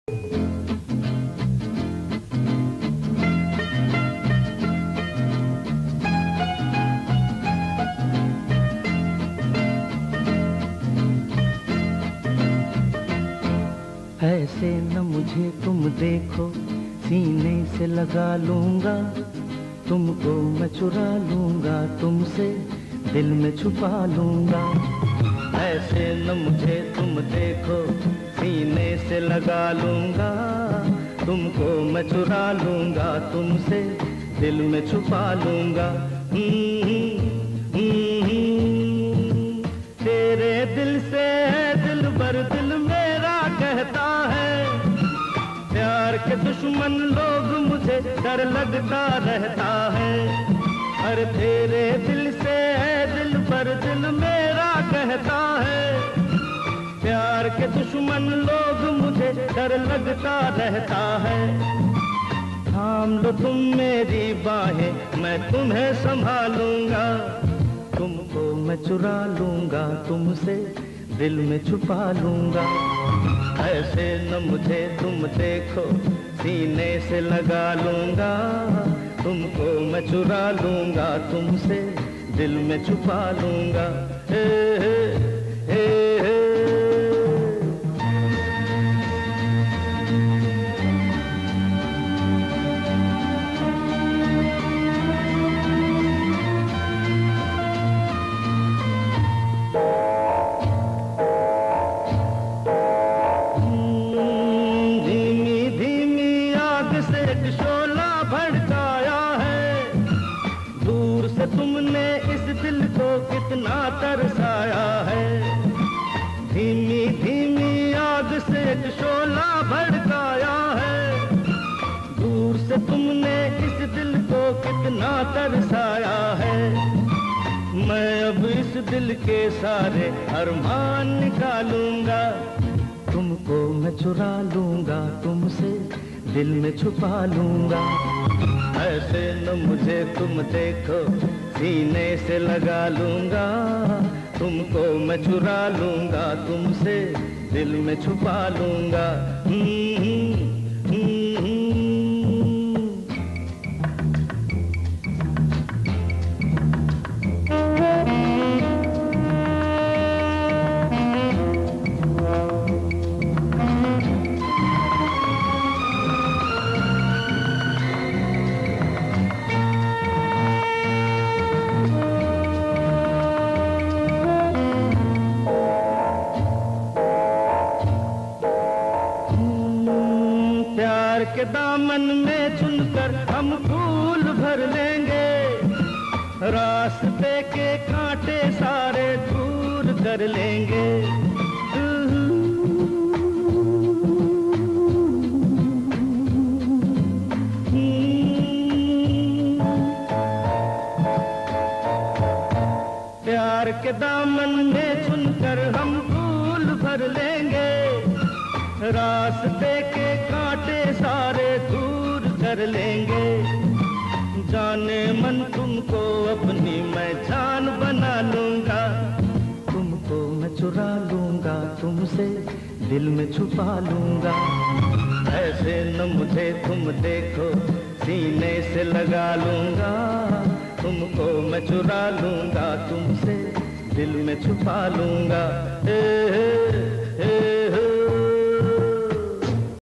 ऐसे न मुझे तुम देखो, सीने से लगा लूंगा, तुमको मैं चुरा लूंगा, तुमसे दिल में छुपा लूंगा। ऐसे न मुझे तुम देखो, सीने से लगा लूंगा, तुमको मैं चुरा लूंगा, तुमसे दिल में छुपा लूंगा। तेरे दिल से दिल भर दिल मेरा कहता है, प्यार के दुश्मन लोग मुझे डर लगता रहता है। अरे तेरे दिल से दिल पर दिल मेरा कहता है, प्यार के दुश्मन लोग मुझे डर लगता रहता है। थाम लो तुम मेरी बाहें, मैं तुम्हें संभालूंगा, तुमको मैं चुरा लूंगा, तुमसे दिल में छुपा लूंगा। ऐसे न मुझे तुम देखो, सीने से लगा लूंगा, तुमको मैं चुरा लूंगा, तुमसे दिल में छुपा लूंगा। हे हे हे हे। तुमने इस दिल को कितना तरसाया है, धीमी धीमी आग से एक शोला भड़काया है। दूर से तुमने इस दिल को कितना तरसाया है, मैं अब इस दिल के सारे अरमान निकालूंगा, तुमको मैं चुरा लूंगा, तुमसे दिल में छुपा लूंगा। ऐसे न मुझे तुम देखो, सीने से लगा लूंगा, तुमको मैं चुरा लूंगा, तुमसे दिल में छुपा लूंगा। प्यार के दामन में चुनकर हम फूल भर लेंगे, रास्ते के कांटे सारे दूर कर लेंगे। प्यार के दामन में चुनकर हम फूल भर लेंगे, रास्ते के कांटे सारे दूर कर लेंगे। जाने मन तुमको अपनी मैं जान बना लूंगा, तुमको मैं चुरा लूंगा, तुमसे दिल में छुपा लूंगा। ऐसे न मुझे तुम देखो, सीने से लगा लूंगा, तुमको मैं चुरा लूंगा, तुमसे दिल में छुपा लूंगा। हे हे हे।